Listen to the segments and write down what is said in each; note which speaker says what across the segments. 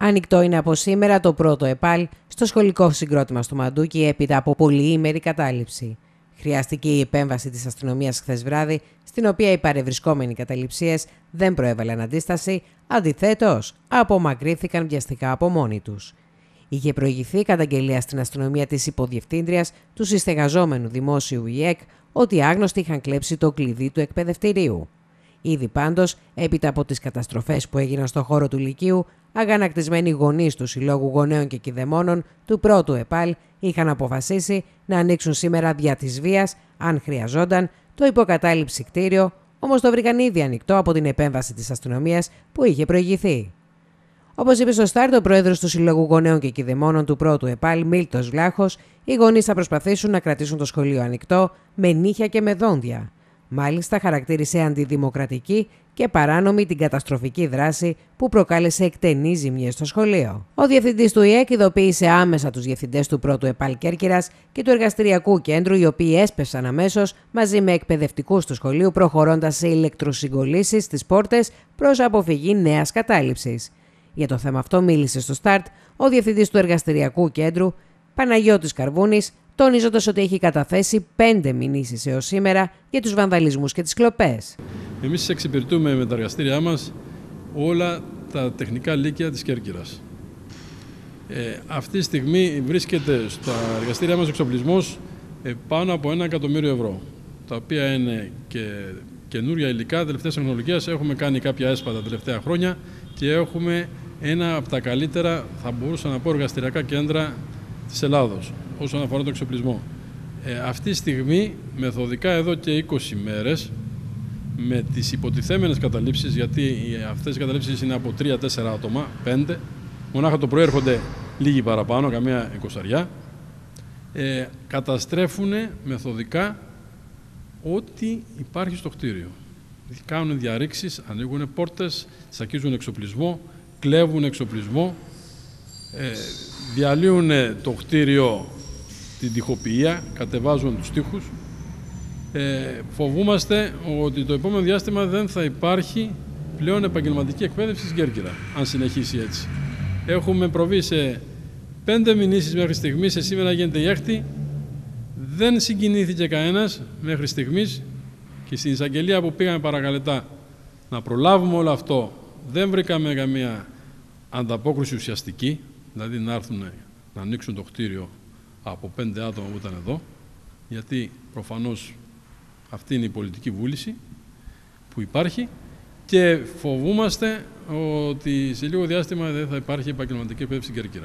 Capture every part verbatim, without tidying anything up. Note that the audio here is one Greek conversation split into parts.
Speaker 1: Ανοιχτό είναι από σήμερα το πρώτο ΕΠΑΛ στο σχολικό συγκρότημα στο Μαντούκι έπειτα από πολυήμερη κατάληψη. Χρειάστηκε η επέμβαση της αστυνομίας χθες βράδυ, στην οποία οι παρευρισκόμενοι καταληψίες δεν προέβαλαν αντίσταση, αντιθέτως απομακρύνθηκαν βιαστικά από μόνοι τους. Είχε προηγηθεί καταγγελία στην αστυνομία της υποδιευθύντριας του συστεγαζόμενου δημόσιου ΙΕΚ ότι άγνωστοι είχαν κλέψει το κλειδί του εκπαιδευτηρίου. Ήδη πάντως, έπειτα από τις καταστροφές που έγιναν στο χώρο του Λυκείου, αγανακτισμένοι γονείς του Συλλόγου Γονέων και Κηδεμόνων του πρώτου ΕΠΑΛ είχαν αποφασίσει να ανοίξουν σήμερα δια της βίας, αν χρειαζόταν, το υποκατάληψη κτίριο, όμως το βρήκαν ήδη ανοιχτό από την επέμβαση της αστυνομίας που είχε προηγηθεί. Όπως είπε στο Στάρτ ο πρόεδρος του Συλλόγου Γονέων και Κηδεμόνων του πρώτου ΕΠΑΛ, Μίλτος Βλάχος, οι γονείς θα προσπαθήσουν να κρατήσουν το σχολείο ανοιχτό με νύχια και με δόντια. Μάλιστα, χαρακτήρισε αντιδημοκρατική και παράνομη την καταστροφική δράση που προκάλεσε εκτενείς ζημιές στο σχολείο. Ο διευθυντής του ΙΕΚ ειδοποίησε άμεσα τους διευθυντές του πρώτου ΕΠΑΛ Κέρκυρας και του εργαστηριακού κέντρου, οι οποίοι έσπευσαν αμέσως μαζί με εκπαιδευτικούς του σχολείου, προχωρώντας σε ηλεκτροσυγκολήσεις στις πόρτες προς αποφυγή νέας κατάληψης. Για το θέμα αυτό μίλησε στο Στάρτ ο διευθυντής του εργαστηριακού κέντρου, Παναγιώτης Καρβούνης, τονίζοντας ότι έχει καταθέσει πέντε μηνύσεις έως σήμερα για τους βανδαλισμούς και τις κλοπές.
Speaker 2: Εμείς εξυπηρετούμε με τα εργαστήριά μας όλα τα τεχνικά λύκεια της Κέρκυρας. Ε, αυτή τη στιγμή βρίσκεται στα εργαστήριά μας εξοπλισμός ε, πάνω από ένα εκατομμύριο ευρώ, τα οποία είναι και καινούρια υλικά τελευταίας τεχνολογίας. Έχουμε κάνει κάποια έσπα τα τελευταία χρόνια και έχουμε ένα από τα καλύτερα, θα μπορούσα να πω, εργαστηριακά κέντρα της Ελλάδος όσον αφορά το εξοπλισμό. Ε, αυτή τη στιγμή, μεθοδικά εδώ και είκοσι μέρες, με τις υποτιθέμενες καταλήψεις, γιατί αυτές οι καταλήψεις είναι από τρία τέσσερα άτομα, πέντε, μονάχα το πρωί έρχονται λίγοι παραπάνω, καμία εικοσαριά, ε, καταστρέφουν μεθοδικά ό,τι υπάρχει στο κτίριο. Κάνουν διαρρήξεις, ανοίγουν πόρτες, σακίζουν εξοπλισμό, κλέβουν εξοπλισμό, ε, διαλύουν το κτίριο την τοιχοποιία, κατεβάζουν τους τοίχους. Ε, φοβούμαστε ότι το επόμενο διάστημα δεν θα υπάρχει πλέον επαγγελματική εκπαίδευση στην Κέρκυρα, αν συνεχίσει έτσι. Έχουμε προβεί σε πέντε μηνύσεις μέχρι στιγμής, σε σήμερα γίνεται η έκτη. Δεν συγκινήθηκε κανένας μέχρι στιγμής και στην εισαγγελία που πήγαμε παρακαλετά να προλάβουμε όλο αυτό, δεν βρήκαμε καμία ανταπόκριση ουσιαστική, δηλαδή να έρθουν να ανοίξουν το κτίριο από πέντε άτομα που ήταν εδώ, γιατί προφανώς αυτή είναι η πολιτική βούληση που υπάρχει και φοβούμαστε ότι σε λίγο διάστημα δεν θα υπάρχει επαγγελματική εκπαίδευση στην Κέρκυρα.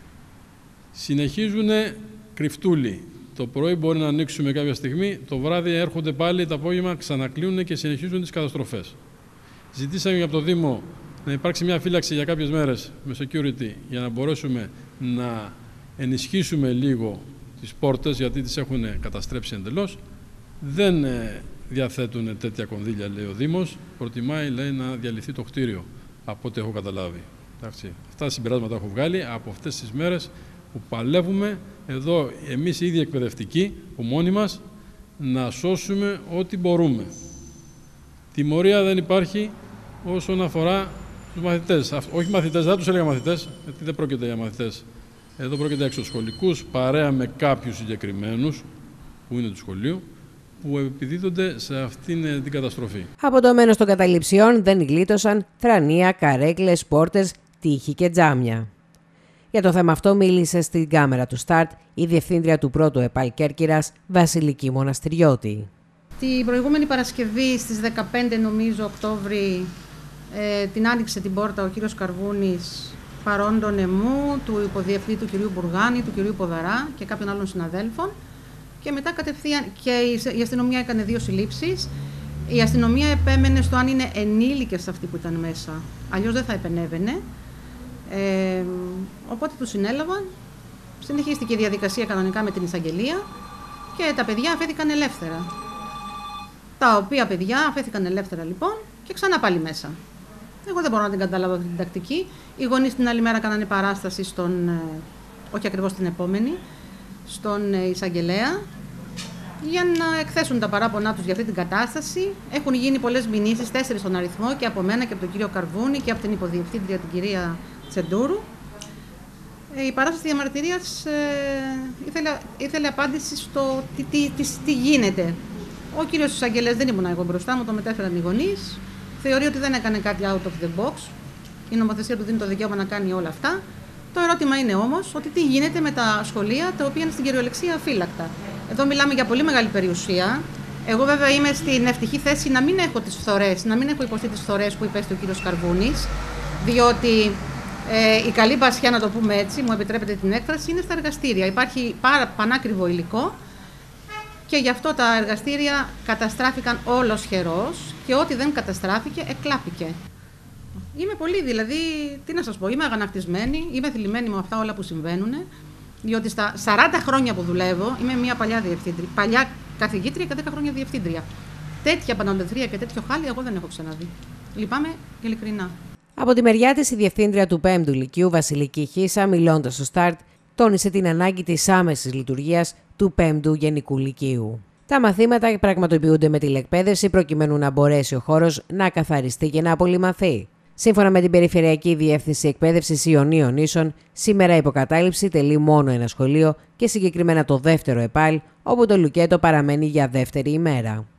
Speaker 2: Συνεχίζουν κρυφτούλοι. Το πρωί μπορεί να ανοίξουμε κάποια στιγμή, το βράδυ έρχονται πάλι, το απόγευμα ξανακλείουν και συνεχίζουν τις καταστροφές. Ζητήσαμε από το Δήμο να υπάρξει μια φύλαξη για κάποιες μέρες με security για να μπορέσουμε να ενισχύσουμε λίγο τις πόρτες, γιατί τις έχουν καταστρέψει εντελώς. Δεν διαθέτουν τέτοια κονδύλια, λέει ο Δήμος. Προτιμάει, λέει, να διαλυθεί το κτίριο, από ό,τι έχω καταλάβει. Εντάξει. Αυτά τα συμπεράσματα έχω βγάλει από αυτές τις μέρες που παλεύουμε εδώ εμείς οι ίδιοι εκπαιδευτικοί, που μόνοι μας, να σώσουμε ό,τι μπορούμε. Τιμωρία δεν υπάρχει όσον αφορά τους μαθητές. Όχι μαθητές, δεν τους έλεγα μαθητές, γιατί δεν πρόκειται για μαθητές. Εδώ πρόκειται για εξωσχολικούς, παρέα με κάποιους συγκεκριμένους, που είναι του σχολείου, που επιδίδονται σε αυτήν την καταστροφή.
Speaker 1: Από το μένος των καταληψιών δεν γλίτωσαν θρανία, καρέκλες, πόρτες, τείχη και τζάμια. Για το θέμα αυτό μίλησε στην κάμερα του Στάρτ η διευθύντρια του πρώτου ΕΠΑΛ Κέρκυρας, Βασιλική Μοναστηριώτη.
Speaker 3: Την προηγούμενη Παρασκευή στις δεκαπέντε, νομίζω, Οκτώβρη, ε, την άνοιξε την πόρτα ο κύριος Καρβούνης παρόντων εμού, του υποδιευθυντή του κυρίου Μπουργάνη, του κυρίου Ποδαρά και κάποιων άλλων συναδέλφων. Και μετά κατευθείαν και η αστυνομία έκανε δύο συλλήψεις. Η αστυνομία επέμενε στο αν είναι ενήλικες αυτοί που ήταν μέσα. Αλλιώς δεν θα επενέβαινε. Ε, οπότε τους συνέλαβαν. Συνεχίστηκε η διαδικασία κανονικά με την εισαγγελία και τα παιδιά αφέθηκαν ελεύθερα. Τα οποία παιδιά αφέθηκαν ελεύθερα λοιπόν και ξανά πάλι μέσα. Εγώ δεν μπορώ να την καταλάβω αυτή την τακτική. Οι γονείς την άλλη μέρα κάνανε παράσταση στον, όχι ακριβώς την επόμενη, στον εισαγγελέα για να εκθέσουν τα παράπονά τους για αυτή την κατάσταση. Έχουν γίνει πολλές μηνύσεις, τέσσερις στον αριθμό, και από μένα και από τον κύριο Καρβούνη και από την υποδιευθύντρια την κυρία Τσεντούρου. Η παράσταση διαμαρτυρίας ε, ήθελε, ήθελε απάντηση στο τι, τι, τι, τι γίνεται. Ο κύριος εισαγγελέας, δεν ήμουν εγώ μπροστά μου, το μετέφεραν οι γονείς. Θεωρεί ότι δεν έκανε κάτι out of the box. Η νομοθεσία του δίνει το δικαίωμα να κάνει όλα αυτά. Το ερώτημα είναι όμως ότι τι γίνεται με τα σχολεία τα οποία είναι στην κυριολεξία αφύλακτα. Εδώ μιλάμε για πολύ μεγάλη περιουσία. Εγώ βέβαια είμαι στην ευτυχή θέση να μην έχω τις φθορές, να μην έχω υποστεί τις φθορές που υπέστη ο κύριος Καρβούνης, διότι ε, η καλή μπασιά, να το πούμε έτσι, μου επιτρέπετε την έκφραση, είναι στα εργαστήρια. Υπάρχει πάρα, πανάκριβο υλικό και γι' αυτό τα εργαστήρια καταστράφηκαν όλος χερός και ό,τι δεν καταστράφηκε εκλάπηκε. Είμαι πολύ, δηλαδή, τι να σας πω, είμαι αγανακτισμένη, είμαι θλιμμένη με αυτά όλα που συμβαίνουν, διότι στα σαράντα χρόνια που δουλεύω είμαι μια παλιά διευθύντρια, παλιά καθηγήτρια και δέκα χρόνια διευθύντρια. Τέτοια πανολεθρία και τέτοιο χάλι εγώ δεν έχω ξαναδεί. Λυπάμαι ειλικρινά.
Speaker 1: Από τη μεριά της, η διευθύντρια του πέμπτου Λυκείου, Βασιλική Χίσα, μιλώντας στο Σταρτ, τόνισε την ανάγκη της άμεσης λειτουργίας του πέμπτου Γενικού Λυκείου. Τα μαθήματα πραγματοποιούνται με τηλεκπαίδευση προκειμένου να μπορέσει ο χώρος να καθαριστεί και να απολυμαθεί. Σύμφωνα με την Περιφερειακή Διεύθυνση Εκπαίδευσης Ιωνίων Νήσων, σήμερα υποκατάληψη τελεί μόνο ένα σχολείο και συγκεκριμένα το δεύτερο ΕΠΑΛ, όπου το λουκέτο παραμένει για δεύτερη ημέρα.